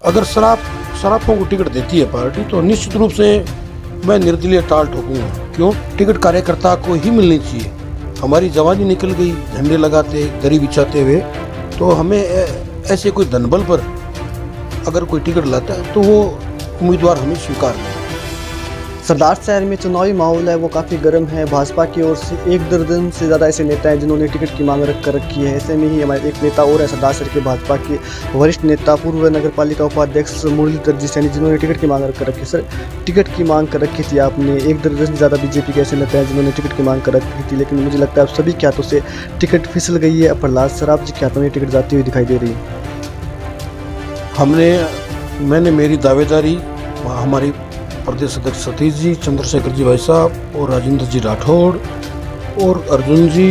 अगर सराफों को टिकट देती है पार्टी तो निश्चित रूप से मैं निर्दलीय टाल ठोकूंगा। क्यों? टिकट कार्यकर्ता को ही मिलनी चाहिए। हमारी जवानी निकल गई झंडे लगाते दरी बिछाते हुए, तो हमें ऐसे कोई धनबल पर अगर कोई टिकट लाता है तो वो उम्मीदवार हमें स्वीकार नहीं। सरदार शहर में चुनावी माहौल है वो काफ़ी गर्म है। भाजपा की ओर से 1 दर्जन से ज़्यादा ऐसे नेता हैं जिन्होंने टिकट की मांग कर रखी है। ऐसे में ही हमारे एक नेता और है सरदार शहर के भाजपा के वरिष्ठ नेता पूर्व नगर पालिका उपाध्यक्ष मुरलीधर जी सैनी, जिन्होंने टिकट की मांग कर रखी है। सर, टिकट की मांग कर रखी थी आपने, 1 दर्जन से ज़्यादा बीजेपी के ऐसे नेता हैं जिन्होंने टिकट की मांग कर रखी थी, लेकिन मुझे लगता है अब सभी के हाथों से टिकट फिसल गई है। प्रहलाद सराफ जी के हाथों में टिकट जाती हुई दिखाई दे रही है। मैंने मेरी दावेदारी हमारी प्रदेश अध्यक्ष सतीश जी, चंद्रशेखर जी भाई साहब और राजेंद्र जी राठौड़ और अर्जुन जी,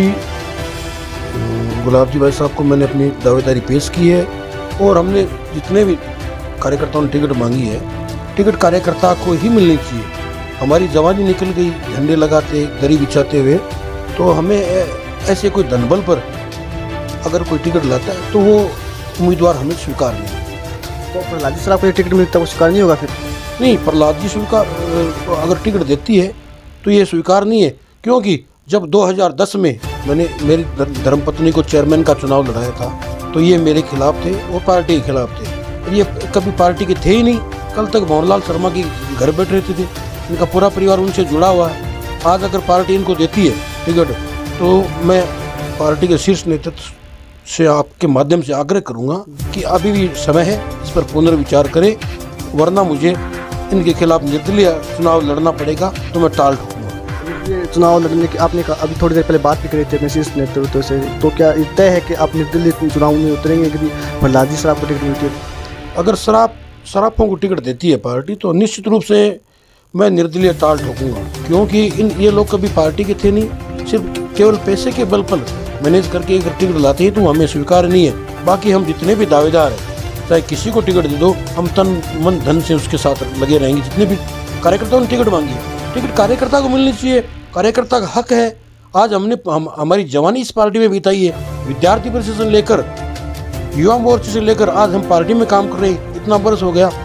गुलाब जी भाई साहब को मैंने अपनी दावेदारी पेश की है। और हमने जितने भी कार्यकर्ताओं ने टिकट मांगी है, टिकट कार्यकर्ता को ही मिलनी चाहिए। हमारी जवानी निकल गई झंडे लगाते दरी बिछाते हुए, तो हमें ऐसे कोई धनबल पर अगर कोई टिकट लाता है तो वो उम्मीदवार हमें स्वीकार नहीं। तो प्रहलाद जी सराफ को टिकट मिलता है वो स्वीकार नहीं होगा फिर? नहीं, प्रहलाद जी स्वीकार अगर टिकट देती है तो ये स्वीकार नहीं है, क्योंकि जब 2010 में मैंने मेरी धर्मपत्नी को चेयरमैन का चुनाव लड़ाया था तो ये मेरे खिलाफ थे और पार्टी के खिलाफ थे, और ये कभी पार्टी के थे ही नहीं। कल तक भंवरलाल शर्मा के घर बैठे रहते थे, इनका पूरा परिवार उनसे जुड़ा हुआ है। आज अगर पार्टी इनको देती है टिकट तो मैं पार्टी के शीर्ष नेतृत्व से आपके माध्यम से आग्रह करूँगा कि अभी भी समय है, इस पर पुनर्विचार करें, वरना मुझे इनके खिलाफ निर्दलीय चुनाव लड़ना पड़ेगा तो मैं टाल ठोकूंगा। ये चुनाव लड़ने की आपने अभी थोड़ी देर पहले बात भी करी थी अपने शीर्ष नेतृत्व से, तो क्या तय है कि आप निर्दलीय चुनाव में उतरेंगे यदि प्रहलाद जी सराफ को टिकट मिलती है? अगर सराफों को टिकट देती है पार्टी तो निश्चित रूप से मैं निर्दलीय टाल ठोकूंगा, क्योंकि ये लोग कभी पार्टी के थे नहीं, सिर्फ केवल पैसे के बल पर मैनेज करके अगर टिकट लाते हैं तो हमें स्वीकार नहीं है। बाकी हम जितने भी दावेदार हैं, चाहे किसी को टिकट दे दो, हम तन मन धन से उसके साथ लगे रहेंगे। जितने भी कार्यकर्ताओं ने टिकट मांगी है, टिकट कार्यकर्ता को मिलनी चाहिए, कार्यकर्ता का हक है। आज हमारी जवानी इस पार्टी में बिताई है, विद्यार्थी परिषद से लेकर युवा मोर्चे से लेकर आज हम पार्टी में काम कर रहे हैं, इतना बरस हो गया।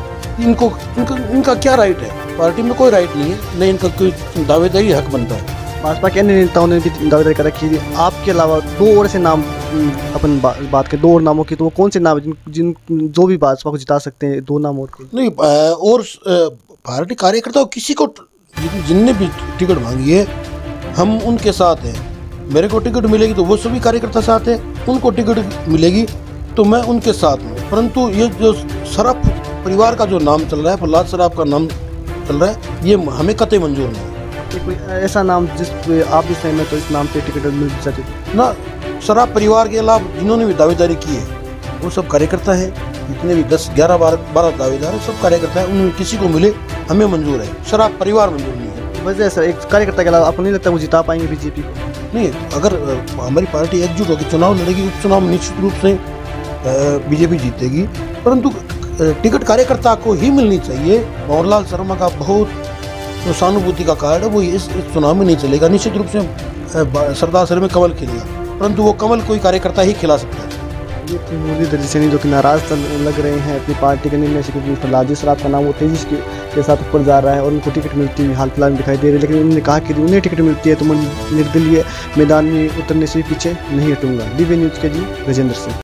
इनका क्या राइट है? पार्टी में कोई राइट नहीं है, नहीं इनका कोई दावेदारी हक बनता है। भाजपा के अन्य नेताओं ने भी दावेदारी कर रखी है। आपके अलावा 2 और ऐसे नाम अपन बात करें, 2 और नामों की, तो वो कौन से नाम जिन जो भी भाजपा को जिता सकते हैं? 2 नाम और नहीं, और पार्टी कार्यकर्ता किसी को जिनने भी टिकट मांगी है हम उनके साथ हैं। मेरे को टिकट मिलेगी तो वो सभी कार्यकर्ता साथ है, उनको टिकट मिलेगी तो मैं उनके साथ हूँ। परंतु ये जो सराफ परिवार का जो नाम चल रहा है, प्रहलाद सराफ का नाम चल रहा है, ये हमें कतई मंजूर नहीं है। कोई ऐसा नाम जिस पे आप भी सहमत हो, इस नाम पे टिकट मिल सके ना? सराफ परिवार के अलावा जिन्होंने भी दावेदारी की है वो सब कार्यकर्ता है, जितने भी 10, 11, 12 दावेदार है सब कार्यकर्ता है, उनमें किसी को मिले हमें मंजूर है, सराफ परिवार मंजूर नहीं है। वजह सर, एक कार्यकर्ता के अलावा आपको नहीं लगता वो जिता पाएंगे बीजेपी को? नहीं, अगर हमारी पार्टी एकजुट होकर चुनाव लड़ेगी, उपचुनाव में निश्चित रूप से बीजेपी जीतेगी, परंतु टिकट कार्यकर्ता को ही मिलनी चाहिए। भंवरलाल शर्मा का बहुत जो सहानुभूति का कार्ड है वो इस चुनाव में नहीं चलेगा। निश्चित रूप से सरदार शहर में कमल खिलेगा, परंतु वो कमल कोई कार्यकर्ता ही खिला सकता है। ये मुरलीधर जी सैनी जो कि नाराज लग रहे हैं अपनी पार्टी के निर्णय से, क्योंकि प्रहलाद जी सराफ का नाम वो तेजी के साथ ऊपर जा रहा है और उनको टिकट मिलती हुई हाल फिलहाल में दिखाई दे रही है। लेकिन उन्होंने कहा कि उन्हें टिकट मिलती है तो मैं निर्दलीय मैदान में उतरने से पीछे नहीं हटूंगा। DV न्यूज़ के लिए गजेंद्र सिंह।